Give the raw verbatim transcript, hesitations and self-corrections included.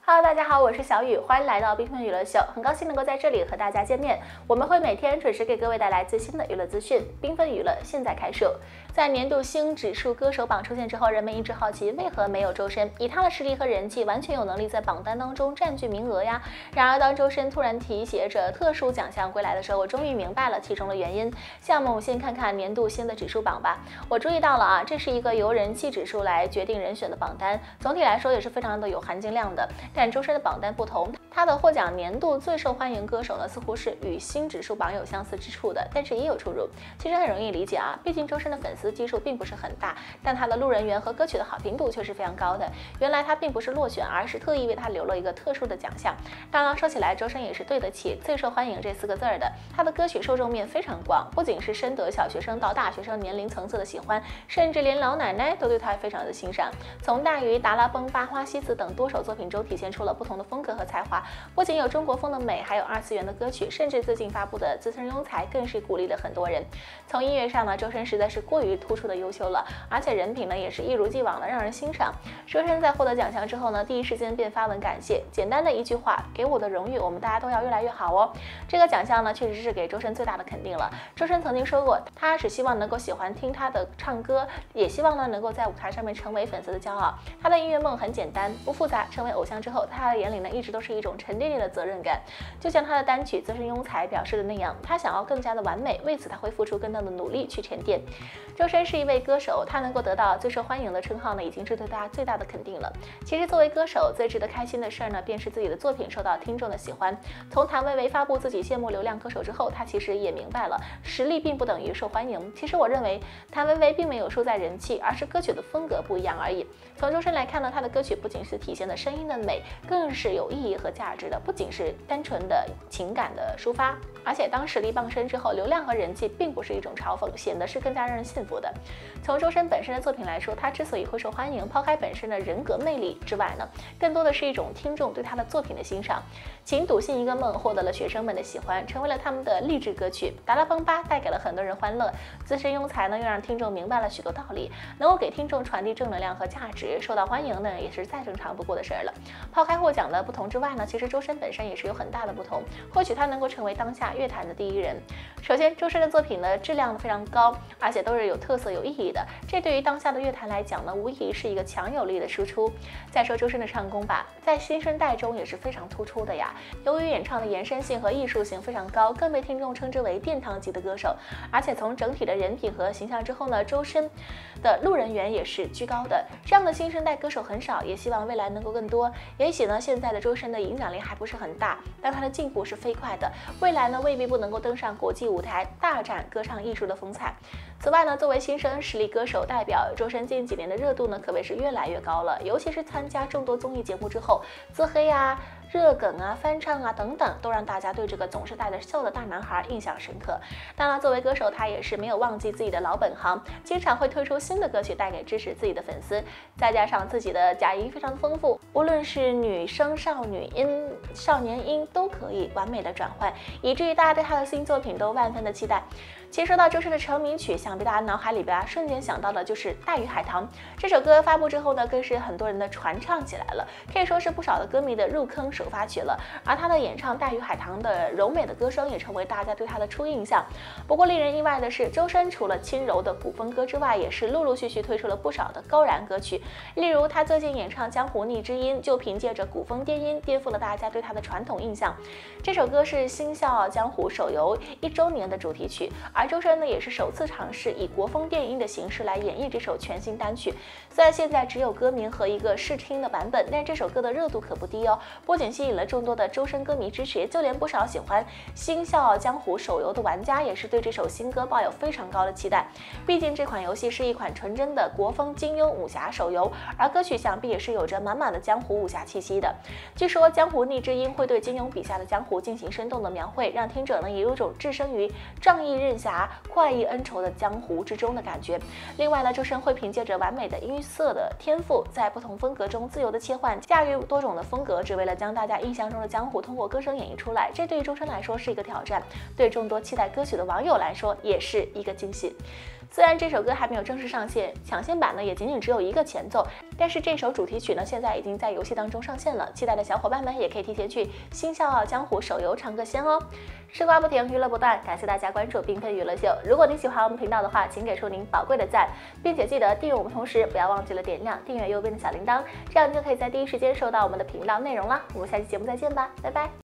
Hello， 大家好，我是小雨，欢迎来到缤纷娱乐秀，很高兴能够在这里和大家见面。我们会每天准时给各位带来最新的娱乐资讯。缤纷娱乐现在开售。在年度新指数歌手榜出现之后，人们一直好奇为何没有周深，以他的实力和人气，完全有能力在榜单当中占据名额呀。然而，当周深突然提携着特殊奖项归来的时候，我终于明白了其中的原因。下面我们先看看年度新的指数榜吧。我注意到了啊，这是一个由人气指数来决定人选的榜单，总体来说也是非常的有含金量的。但周深的榜单不同，他的获奖年度最受欢迎歌手呢，似乎是与新指数榜有相似之处的，但是也有出入。其实很容易理解啊，毕竟周深的粉丝基数并不是很大，但他的路人缘和歌曲的好评度却是非常高的。原来他并不是落选，而是特意为他留了一个特殊的奖项。当然说起来，周深也是对得起最受欢迎这四个字儿的。他的歌曲受众面非常广，不仅是深得小学生到大学生年龄层次的喜欢，甚至连老奶奶都对他非常的欣赏。从大鱼、达拉崩、八花西子等多首作品中体现出了不同的风格和才华，不仅有中国风的美，还有二次元的歌曲，甚至最近发布的《资深庸才》更是鼓励了很多人。从音乐上呢，周深实在是过于突出的优秀了，而且人品呢也是一如既往的让人欣赏。周深在获得奖项之后呢，第一时间便发文感谢，简单的一句话：给我的荣誉，我们大家都要越来越好哦。这个奖项呢，确实是给周深最大的肯定了。周深曾经说过，他只希望能够喜欢听他的唱歌，也希望呢能够在舞台上面成为粉丝的骄傲。他的音乐梦很简单，不复杂。成为偶像之后，他的眼里呢一直都是一种沉甸甸的责任感，就像他的单曲《资深庸才》表示的那样，他想要更加的完美，为此他会付出更大的努力去沉淀。周深是一位歌手，他能够得到最受欢迎的称号呢，已经是对他最大的肯定了。其实作为歌手，最值得开心的事儿呢，便是自己的作品受到听众的喜欢。从谭维维发布自己羡慕流量歌手之后，他其实也明白了，实力并不等于受欢迎。其实我认为谭维维并没有输在人气，而是歌曲的风格不一样而已。从周深来看呢，他的歌曲不仅是体现的声音的美，更是有意义和价值的，不仅是单纯的情感的抒发。而且当实力傍身之后，流量和人气并不是一种嘲讽，显得是更加让人信服的。从周深本身的作品来说，他之所以会受欢迎，抛开本身的人格魅力之外呢，更多的是一种听众对他的作品的欣赏。请笃信一个梦获得了学生们的喜欢，成为了他们的励志歌曲。达拉崩吧带给了很多人欢乐，资深庸才呢又让听众明白了许多道理，能够给听众传递正能量和价值，受到欢迎呢也是再正常不过的事儿了。抛开获奖的不同之外呢，其实周深本身也是有很大的不同，或许他能够成为当下乐坛的第一人。首先，周深的作品呢质量非常高，而且都是有特色有意义的，这对于当下的乐坛来讲呢，无疑是一个强有力的输出。再说周深的唱功吧，在新生代中也是非常突出的呀。由于演唱的延伸性和艺术性非常高，更被听众称之为殿堂级的歌手。而且从整体的人品和形象之后呢，周深的路人缘也是居高的。这样的新生代歌手很少，也希望未来能够更多。也许呢，现在的周深的影响力还不是很大，但他的进步是飞快的。未来呢，未必不能够登上国际舞台，大展歌唱艺术的风采。此外呢，作为新生实力歌手代表，周深近几年的热度呢，可谓是越来越高了。尤其是参加众多综艺节目之后，自黑啊、热梗啊、翻唱啊等等，都让大家对这个总是带着笑的大男孩印象深刻。当然，作为歌手，他也是没有忘记自己的老本行，经常会推出新的歌曲带给支持自己的粉丝。再加上自己的假音非常的丰富，无论是女声、少女音、少年音都可以完美的转换，以至于大家对他的新作品都万分的期待。其实说到周深的成名曲，想必大家脑海里边啊瞬间想到的就是《大鱼海棠》。这首歌发布之后呢，更是很多人的传唱起来了，可以说是不少的歌迷的入坑首发曲了。而他的演唱《大鱼海棠》的柔美的歌声也成为大家对他的初印象。不过令人意外的是，周深除了轻柔的古风歌之外，也是陆陆续续推出了不少的高燃歌曲。例如他最近演唱《江湖逆之音》，就凭借着古风电音颠覆了大家对他的传统印象。这首歌是《星笑江湖》手游一周年的主题曲，而周深呢也是首次尝试以国风电音的形式来演绎这首全新单曲。虽然现在只有歌名和一个试听的版本，但这首歌的热度可不低哦，不仅吸引了众多的周深歌迷支持，就连不少喜欢《星笑江湖》手游的玩家也是对这首新歌抱有非常高的期待。毕竟这款游戏是一款纯真的国风金庸武侠手游，而歌曲想必也是有着满满的江湖武侠气息的。据说《江湖逆之音》会对金庸笔下的江湖进行生动的描绘，让听者呢也有种置身于仗义任侠、快意恩仇的江湖之中的感觉。另外呢，周深会凭借着完美的音色的天赋，在不同风格中自由的切换，驾驭多种的风格，只为了将大家印象中的江湖通过歌声演绎出来。这对于周深来说是一个挑战，对众多期待歌曲的网友来说也是一个惊喜。 虽然这首歌还没有正式上线，抢先版呢也仅仅只有一个前奏，但是这首主题曲呢现在已经在游戏当中上线了，期待的小伙伴们也可以提前去《新笑傲江湖》手游尝个鲜哦。吃瓜不停，娱乐不断，感谢大家关注缤纷娱乐秀。如果你喜欢我们频道的话，请给出您宝贵的赞，并且记得订阅我们，同时不要忘记了点亮订阅右边的小铃铛，这样你就可以在第一时间收到我们的频道内容了。我们下期节目再见吧，拜拜。